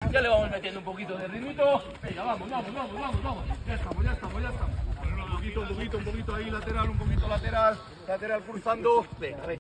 Ya le vamos metiendo un poquito de ritmito. Venga, vamos. Ya estamos. Un poquito ahí lateral, lateral cruzando. Venga, venga.